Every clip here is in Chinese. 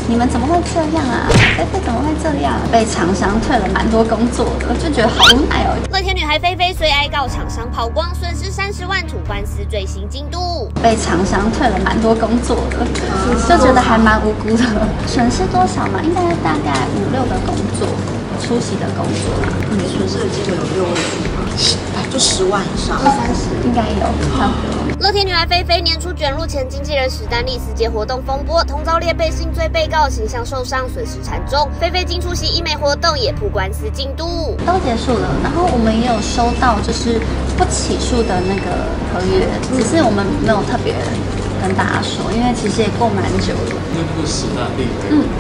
你们怎么会这样啊？菲菲怎么会这样？被厂商退了蛮多工作的，就觉得好无奈哦。 乐天女孩菲菲虽哀告厂商跑光，损失30万，吐官司最新进度。 被厂商退了蛮多工作的，就觉得还蛮无辜的。损失多少嘛？应该大概5、6个工作，出席的工作啦。 损失的金额有6位数吗？就10万以上 ，20-30应该有，差不多。 乐天女孩菲菲年初卷入前经纪人史丹利私接活动风波，同遭列被性罪被告，形象受伤，损失惨重。菲菲经出席医美活动，也曝官司进度都结束了，然后我们也有收到就是不起诉的那个合约，只是我们没有特别跟大家说，因为其实也过蛮久了。 那个史丹利，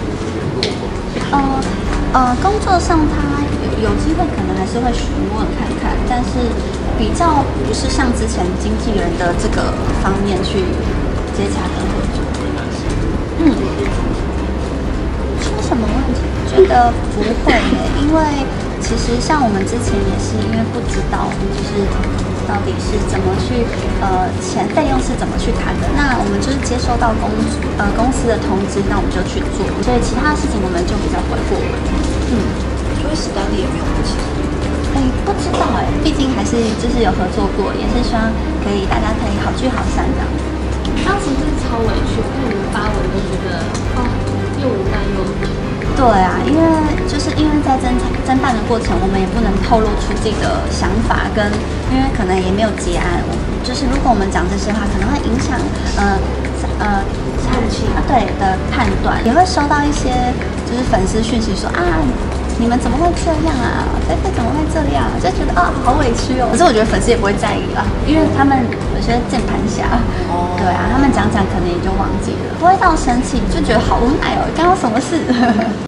工作上他有机会可能还是会询问看看，但是比较不是像之前经纪人的这个方面去接洽跟合作。出什么问题？觉得不会耶，因为其实像我们之前也是因为不知道，就是到底是怎么去钱费用是怎么去谈的。那我们就是接收到公司的通知，那我们就去做，所以其他的事情我们就比较不会过问。 所以史丹利也没有不起诉。 不知道毕竟还是就是有合作过，也是希望大家可以好聚好散这样。 当时是超委屈，因为你们发文都觉得又无奈又对啊，因为在侦办的过程，我们也不能透露出自己的想法，因为可能也没有结案，就是如果我们讲这些话，可能会影响对的判断，也会收到一些就是粉丝讯息说你们怎么会这样啊？菲菲怎么会这样？就觉得好委屈哦。可是我觉得粉丝也不会在意啦，因为他们有些键盘侠，对啊，他们讲可能也就忘记了，不会到生气，就觉得好无奈哦，干我什么事？